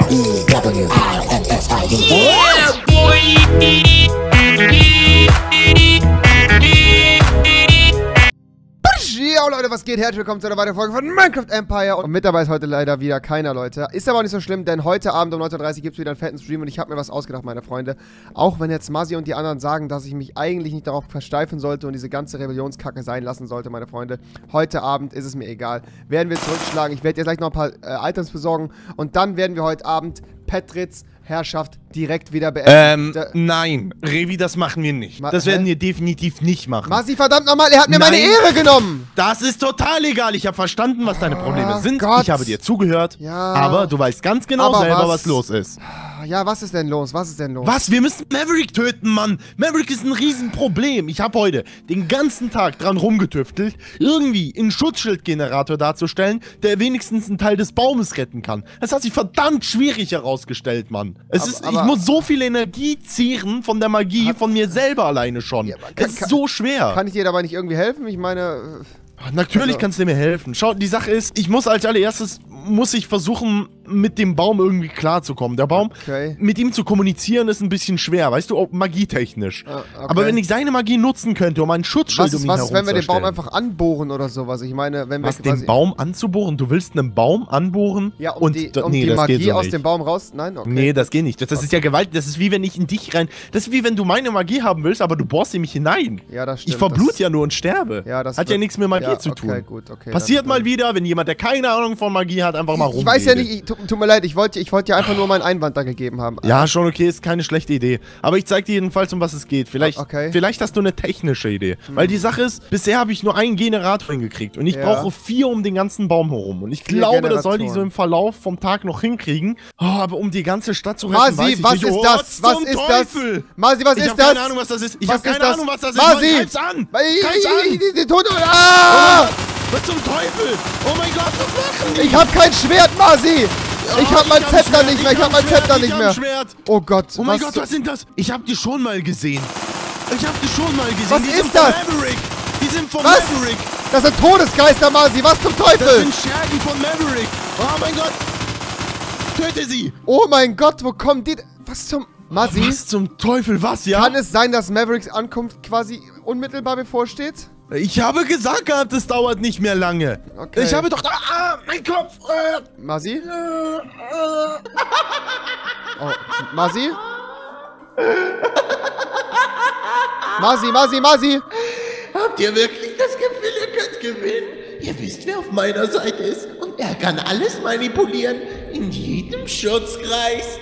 Ja, Leute, was geht? Herzlich willkommen zu einer weiteren Folge von Minecraft Empire. Und mit dabei ist heute leider wieder keiner, Leute. Ist aber auch nicht so schlimm, denn heute Abend um 19:30 Uhr gibt es wieder einen fetten Stream und ich habe mir was ausgedacht, meine Freunde. Auch wenn jetzt Masi und die anderen sagen, dass ich mich eigentlich nicht darauf versteifen sollte und diese ganze Rebellionskacke sein lassen sollte, meine Freunde. Heute Abend ist es mir egal. Werden wir zurückschlagen. Ich werde dir gleich noch ein paar Items besorgen und dann werden wir heute Abend Petrits Herrschaft direkt wieder beenden. Nein, Revi, das machen wir nicht. Das werden wir definitiv nicht machen. Masi, verdammt nochmal, er hat mir meine Ehre genommen. Das ist total egal. Ich habe verstanden, was deine Probleme sind. Gott. Ich habe dir zugehört. Ja. Aber du weißt ganz genau selber, was los ist. Ja, was ist denn los? Was ist denn los? Was? Wir müssen Maverick töten, Mann. Maverick ist ein Riesenproblem. Ich habe heute den ganzen Tag dran rumgetüftelt, irgendwie einen Schutzschildgenerator darzustellen, der wenigstens einen Teil des Baumes retten kann. Das hat sich verdammt schwierig herausgestellt, Mann. Ich muss so viel Energie zehren von der Magie von mir selber alleine schon. Ja, es ist so schwer. Kann ich dir dabei nicht irgendwie helfen? Ich meine... Natürlich kannst du mir helfen. Schau, die Sache ist, ich muss als allererstes versuchen, mit dem Baum irgendwie klarzukommen. Der Baum, mit ihm zu kommunizieren, ist ein bisschen schwer, weißt du, auch magietechnisch. Okay. Aber wenn ich seine Magie nutzen könnte, um einen Schutzschild um ihn herum zu wenn wir den Baum einfach anbohren oder sowas? Ich meine, wenn wir den Baum anzubohren? Du willst einen Baum anbohren? Ja, die Magie aus dem Baum raus? Nein? Okay. Nee, das geht nicht. Das ist ja Gewalt. Das ist wie wenn ich in dich rein... Das ist wie wenn du meine Magie haben willst, aber du bohrst in mich hinein. Ja, das stimmt. Ich verblute ja nur und sterbe. Ja, das hat ja nichts mit Magie zu tun. Gut, Passiert mal wieder, wenn jemand, der keine Ahnung von Magie hat, einfach mal rumgeht. Ich weiß ja nicht, tut mir leid, ich wollte ja einfach nur meinen Einwand da gegeben haben. Ja, schon okay, ist keine schlechte Idee. Aber ich zeig dir jedenfalls, um was es geht. Vielleicht hast du eine technische Idee. Weil die Sache ist, bisher habe ich nur einen Generator hingekriegt. Und ich brauche 4 um den ganzen Baum herum. Und ich glaube, das soll ich so im Verlauf vom Tag noch hinkriegen. Oh, aber um die ganze Stadt zu retten, Masi, was ist das? Was ist das? Masi, was ist das? Ich habe keine Ahnung, was das ist. Ich habe keine Ahnung, was das ist. Masi! Greif's an! Greif's an! Was zum Teufel? Oh mein Gott, was machen die? Ich hab kein Schwert, Masi! Ich hab mein Zepter nicht mehr, Oh Gott. Oh mein Gott, was sind das? Ich hab die schon mal gesehen. Was ist das? Die sind von Maverick. Das sind Todesgeister, Masi, was zum Teufel? Das sind Schergen von Maverick. Oh mein Gott. Töte sie. Oh mein Gott, wo kommen die? Was zum... Masi? Was zum Teufel, was, ja? Kann es sein, dass Mavericks Ankunft quasi unmittelbar bevorsteht? Ich habe gesagt gehabt, es dauert nicht mehr lange. Okay. Ich habe doch... mein Kopf! Masi? Oh, Masi? Masi! Habt ihr wirklich das Gefühl, ihr könnt gewinnen? Ihr wisst, wer auf meiner Seite ist. Und er kann alles manipulieren. In jedem Schutzkreis.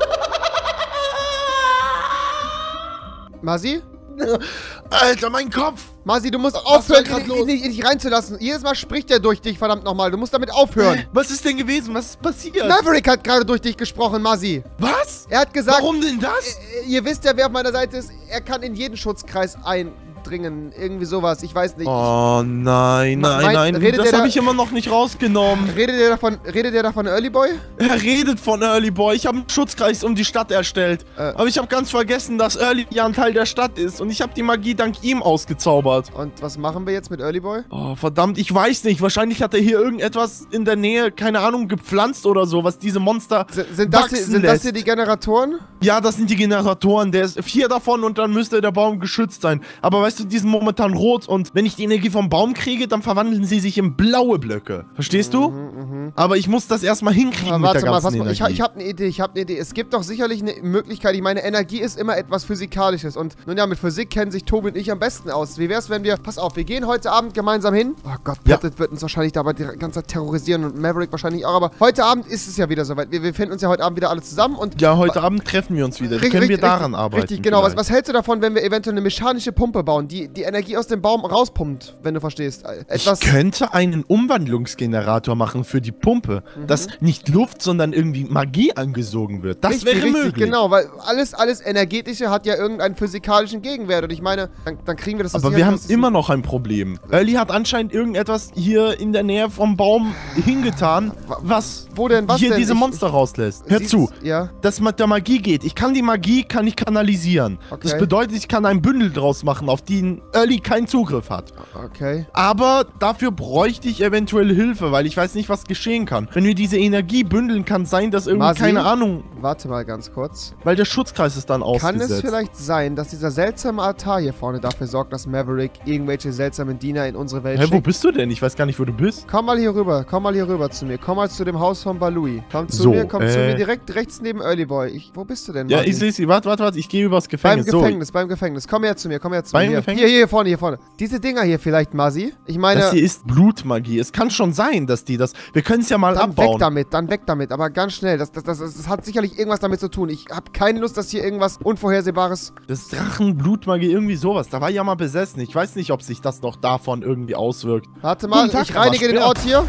Masi? Alter, mein Kopf! Masi, du musst aufhören, ihn nicht reinzulassen. Jedes Mal spricht er durch dich, verdammt nochmal. Du musst damit aufhören. Was ist denn gewesen? Was ist passiert? Maverick hat gerade durch dich gesprochen, Masi. Was? Er hat gesagt... Warum denn das? Ihr wisst ja, wer auf meiner Seite ist. Er kann in jeden Schutzkreis eindringen. Irgendwie sowas. Ich weiß nicht. Oh nein. Das habe ich immer noch nicht rausgenommen. Redet der da von Early Boy? Er redet von Early Boy. Ich habe einen Schutzkreis um die Stadt erstellt. Aber ich habe ganz vergessen, dass Early ja ein Teil der Stadt ist. Und ich habe die Magie dank ihm ausgezaubert. Und was machen wir jetzt mit Early Boy? Oh, verdammt, ich weiß nicht. Wahrscheinlich hat er hier irgendetwas in der Nähe, keine Ahnung, gepflanzt oder so, was diese Monster Sind das hier die Generatoren? Ja, das sind die Generatoren. Der ist 4 davon und dann müsste der Baum geschützt sein. Aber weißt du, die sind momentan rot und wenn ich die Energie vom Baum kriege, dann verwandeln sie sich in blaue Blöcke. Verstehst du? Aber ich muss das erstmal hinkriegen mit der ganzen Energie. Ich habe eine Idee, Es gibt doch sicherlich eine Möglichkeit. Ich meine, Energie ist immer etwas Physikalisches und nun ja, mit Physik kennen sich Tobi und ich am besten aus. Wie wär's, wenn wir... Pass auf, wir gehen heute Abend gemeinsam hin. Oh Gott, Pettit wird uns wahrscheinlich dabei die ganze Zeit terrorisieren und Maverick wahrscheinlich auch, aber heute Abend ist es ja wieder soweit. Wir finden uns ja heute Abend wieder alle zusammen und... Ja, heute Abend treffen wir uns wieder. Können wir daran arbeiten. Richtig, genau. Was hältst du davon, wenn wir eventuell eine mechanische Pumpe bauen, die Energie aus dem Baum rauspumpt, wenn du verstehst? Ich könnte einen Umwandlungsgenerator machen für die Pumpe, dass nicht Luft, sondern irgendwie Magie angesogen wird. Das wäre möglich. Genau, weil alles Energetische hat ja irgendeinen physikalischen Gegenwert und ich meine, dann kriegen wir das... Aber wir haben immer noch ein Problem. Early hat anscheinend irgendetwas hier in der Nähe vom Baum hingetan, was hier diese Monster rauslässt. Hör zu, das mit der Magie geht. Die Magie kann ich kanalisieren. Das bedeutet, ich kann ein Bündel draus machen, auf den Early keinen Zugriff hat. Okay. Aber dafür bräuchte ich eventuell Hilfe, weil ich weiß nicht, was geschehen kann. Wenn wir diese Energie bündeln, kann es sein, dass irgendwie, Masi? keine Ahnung, Warte mal ganz kurz. weil der Schutzkreis ist dann Kann ausgesetzt. es vielleicht sein, dass dieser seltsame Altar hier vorne dafür sorgt, dass Maverick irgendwelche seltsamen Diener in unsere Welt Hä, wo schickt? bist du denn? Ich weiß gar nicht, wo du bist. Komm mal hier rüber zu mir. Komm mal zu dem Haus von Balui. Komm zu So, mir, komm zu mir direkt rechts neben Early Boy. Wo bist du denn, Ja, Martin? ich sehe sie. Warte, ich gehe übers Beim Gefängnis. Gefängnis. Komm her zu mir, Beim Hier. Gefängnis? Hier vorne. Diese Dinger hier vielleicht, Masi. Ich meine, Das hier ist Blutmagie. Es kann schon sein, dass die das... Wir können es ja mal dann abbauen. weg damit. Aber ganz schnell. Das hat sicherlich irgendwas damit zu tun. Ich habe keine Lust, dass hier irgendwas Unvorhersehbares... Das Drachenblutmagie, irgendwie sowas. Da war ja mal besessen. Ich weiß nicht, ob sich das noch davon irgendwie auswirkt. Warte mal, Guten Tag, ich reinige den aber Ort hier.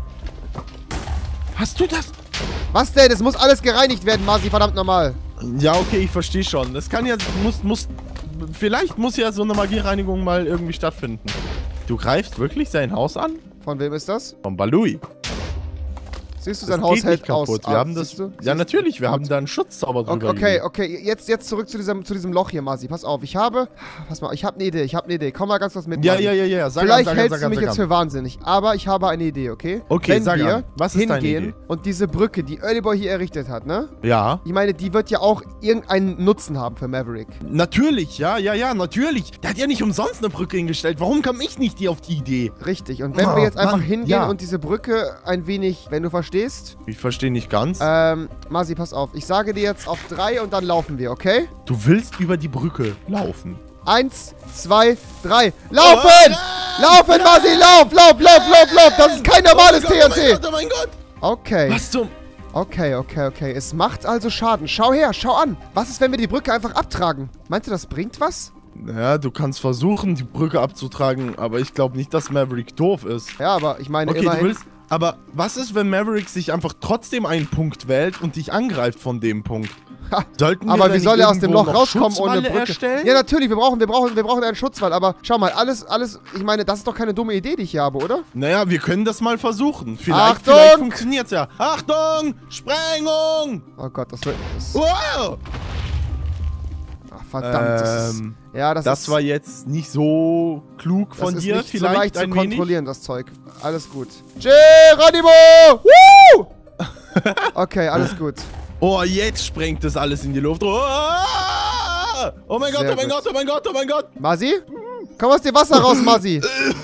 Hast du das? Was denn? Es muss alles gereinigt werden, Masi, verdammt normal. Ja, okay, ich verstehe schon. Das kann ja... Vielleicht muss ja so eine Magiereinigung mal irgendwie stattfinden. Du greifst wirklich sein Haus an? Von wem ist das? Von Balui. Siehst du, Das sein Haus geht nicht hält aus. kaputt. Wir haben das... siehst du? Ja, natürlich. Wir haben da einen Schutzzauber drüber gelegt. Okay, jetzt zurück zu diesem Loch hier, Masi. Pass auf, ich habe eine Idee. Komm mal ganz kurz mit, Ja. Vielleicht hältst du mich jetzt für wahnsinnig, aber ich habe eine Idee, okay? Okay, Wenn sag wir an. Was ist deine hingehen Idee? und diese Brücke, die Early Boy hier errichtet hat, ne? Ja. Ich meine, die wird ja auch irgendeinen Nutzen haben für Maverick. Natürlich, ja, natürlich. Der hat ja nicht umsonst eine Brücke hingestellt. Warum kam ich nicht auf die Idee? Richtig, und wenn wir jetzt einfach Mann, hingehen ja. und diese Brücke ein wenig, wenn du verstehst, Ich verstehe nicht ganz. Masi, pass auf. Ich sage dir jetzt auf 3 und dann laufen wir, okay? Du willst über die Brücke laufen. 1, 2, 3. Laufen! Laufen, Masi, lauf! Das ist kein normales TNT. Oh mein Gott! Okay. Was zum... Okay. Es macht also Schaden. Schau her, schau an. Was ist, wenn wir die Brücke einfach abtragen? Meinst du, das bringt was? Ja, du kannst versuchen, die Brücke abzutragen, aber ich glaube nicht, dass Maverick doof ist. Ja, aber ich meine Okay, immerhin... du willst... Aber was ist, wenn Maverick sich einfach trotzdem einen Punkt wählt und dich angreift von dem Punkt? Ha, Sollten wir aber denn wie soll nicht er aus dem irgendwo Loch noch rauskommen ohne Schutzwalle Brücke? erstellen? Ja, natürlich, wir brauchen einen Schutzwall, aber schau mal, alles, ich meine, das ist doch keine dumme Idee, die ich hier habe, oder? Naja, wir können das mal versuchen. Achtung! Vielleicht funktioniert's ja. Achtung! Sprengung! Oh Gott, das wird... Wow! Ach, verdammt, das ist... war jetzt nicht so klug von das dir, ist nicht vielleicht so leicht zu ein wenig. kontrollieren, das Zeug. Alles gut. Geronimo! Woo! Okay, alles gut. Oh, jetzt sprengt das alles in die Luft. Oh, oh mein Gott, Sehr oh mein gut. Gott, oh mein Gott, oh mein Gott. Masi? Komm aus dem Wasser raus, Masi.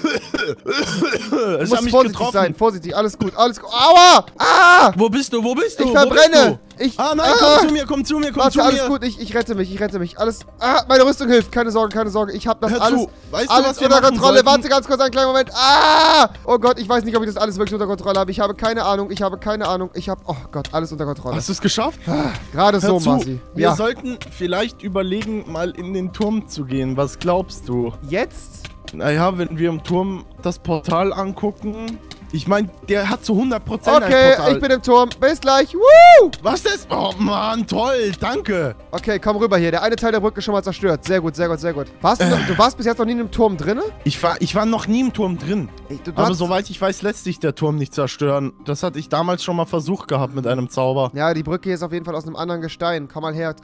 Es Du hat musst mich vorsichtig getroffen. sein, vorsichtig, alles gut. Aua! Ah! Wo bist du? Ich verbrenne! Ah nein, komm zu mir. Warte, alles gut, ich rette mich, alles... Ah, meine Rüstung hilft, keine Sorge, ich hab das Hör alles... zu, weißt du, alles was wir unter machen Kontrolle, sollten? warte ganz kurz, einen kleinen Moment. Ah! Oh Gott, ich weiß nicht, ob ich das alles wirklich unter Kontrolle habe. Ich habe keine Ahnung, oh Gott, alles unter Kontrolle. Hast du es geschafft? Gerade so, Hör zu, Masi. wir Ja. sollten vielleicht überlegen, mal in den Turm zu gehen. Was glaubst du? Jetzt? Naja, wenn wir im Turm das Portal angucken... Ich meine, der hat zu 100% ein Okay, Portal. ich bin im Turm. Bis gleich. Woo! Was das? Oh Mann, toll, danke. Okay, komm rüber hier. Der eine Teil der Brücke ist schon mal zerstört. Sehr gut. Du warst bis jetzt noch nie in einem Turm drinne? Ich war noch nie im Turm drin. Aber soweit ich weiß, lässt sich der Turm nicht zerstören. Das hatte ich damals schon mal versucht gehabt mit einem Zauber. Ja, die Brücke hier ist auf jeden Fall aus einem anderen Gestein. Komm mal her.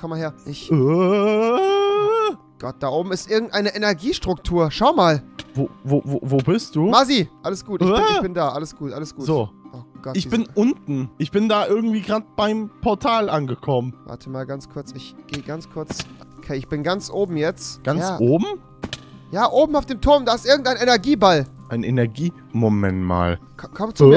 Gott, da oben ist irgendeine Energiestruktur. Schau mal. Wo bist du? Masi, alles gut. Ich bin da. Alles gut. So. Oh Gott, Ich bin unten. Ich bin da irgendwie gerade beim Portal angekommen. Warte mal ganz kurz. Ich gehe ganz kurz. Okay, ich bin ganz oben jetzt. Ganz ja. oben? Ja, oben auf dem Turm. Da ist irgendein Energieball. Ein Energie... Moment mal. Komm zu mir.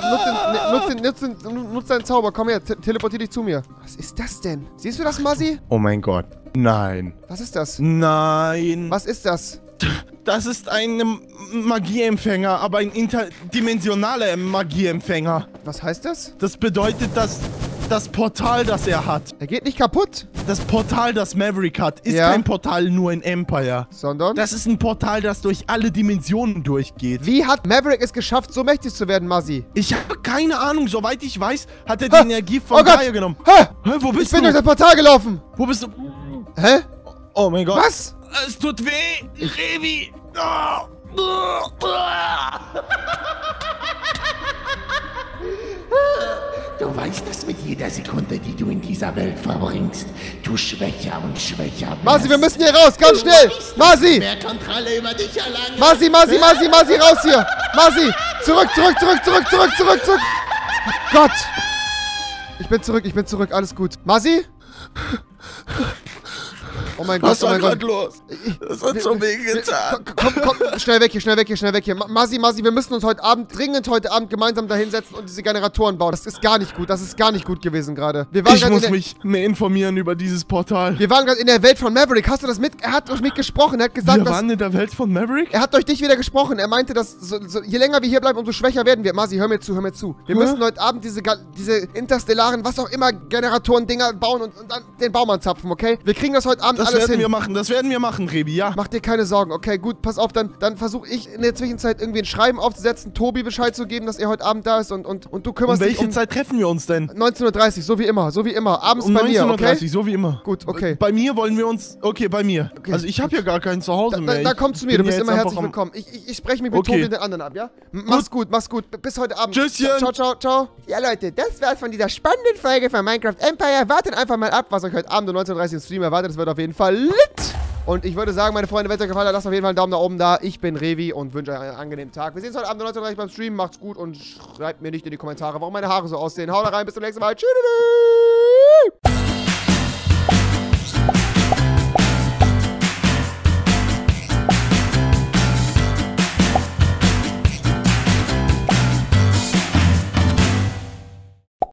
Nutz deinen Zauber. Komm her. Teleportier dich zu mir. Was ist das denn? Siehst du das, Masi? Oh mein Gott. Nein. Was ist das? Nein. Was ist das? Das ist ein Magieempfänger, aber ein interdimensionaler Magieempfänger. Was heißt das? Das bedeutet, dass das Portal, das er hat, Er geht nicht kaputt. das Portal, das Maverick hat, ist Ja. kein Portal nur in Empire. Sondern? Das ist ein Portal, das durch alle Dimensionen durchgeht. Wie hat Maverick es geschafft, so mächtig zu werden, Masi? Ich habe keine Ahnung. Soweit ich weiß, hat er die Energie von Oh Gott. Gaia genommen. Hä? Hä, wo Ich bist bin durch du? das Portal gelaufen. Wo bist du? Hä? Oh mein Gott. Was? Es tut weh. Revi. Du weißt, dass mit jeder Sekunde, die du in dieser Welt verbringst, du schwächer und schwächer wirst. Masi, wir müssen hier raus, ganz schnell! Masi! Mehr Kontrolle über dich erlangen. Masi, raus hier! Masi! Zurück! Oh Gott! Ich bin zurück, alles gut. Masi? Oh mein Gott, Was war gerade los? Das hat so weh getan. Komm, schnell weg hier. Masi, wir müssen uns dringend heute Abend gemeinsam da hinsetzen und diese Generatoren bauen. Das ist gar nicht gut gewesen gerade. Ich muss mich mehr informieren über dieses Portal. Wir waren gerade in der Welt von Maverick. Hast du das mit? Er hat euch mitgesprochen. Er hat gesagt, Wir waren in der Welt von Maverick? Er hat durch dich wieder gesprochen. Er meinte, dass je länger wir hier bleiben, umso schwächer werden wir. Masi, hör mir zu. Wir müssen heute Abend diese interstellaren, was auch immer, Generatoren-Dinger bauen und dann den Baum anzapfen, okay? Wir kriegen das heute Abend alles hin. Das werden wir machen, Revi, ja. Mach dir keine Sorgen, okay, gut, pass auf, dann versuche ich in der Zwischenzeit irgendwie ein Schreiben aufzusetzen, Tobi Bescheid zu geben, dass er heute Abend da ist und du kümmerst dich um... welche Zeit treffen wir uns denn? 19:30 Uhr, so wie immer, abends Um bei mir, 19:30 okay? Uhr, so wie immer. Gut, okay. Bei mir wollen wir uns... Okay, bei mir. Okay. Also ich habe ja gar keinen Zuhause mehr. Da komm zu mir, du bist immer herzlich am... willkommen. Ich spreche mich mit Okay. Tobi und den anderen ab, ja? Mach's gut, bis heute Abend. Tschüsschen. Ciao. Ja, Leute, das war's von dieser spannenden Folge von Minecraft Empire. Wartet einfach mal ab, was euch heute Abend um 19:30 Uhr im Stream erwartet. Das wird auf jeden Fall lit. Und ich würde sagen, meine Freunde, wenn es euch gefallen hat, lasst auf jeden Fall einen Daumen nach oben da. Ich bin Revi und wünsche euch einen angenehmen Tag. Wir sehen uns heute Abend um 19:30 Uhr beim Stream. Macht's gut und schreibt mir nicht in die Kommentare, warum meine Haare so aussehen. Haut rein, bis zum nächsten Mal. Tschüss.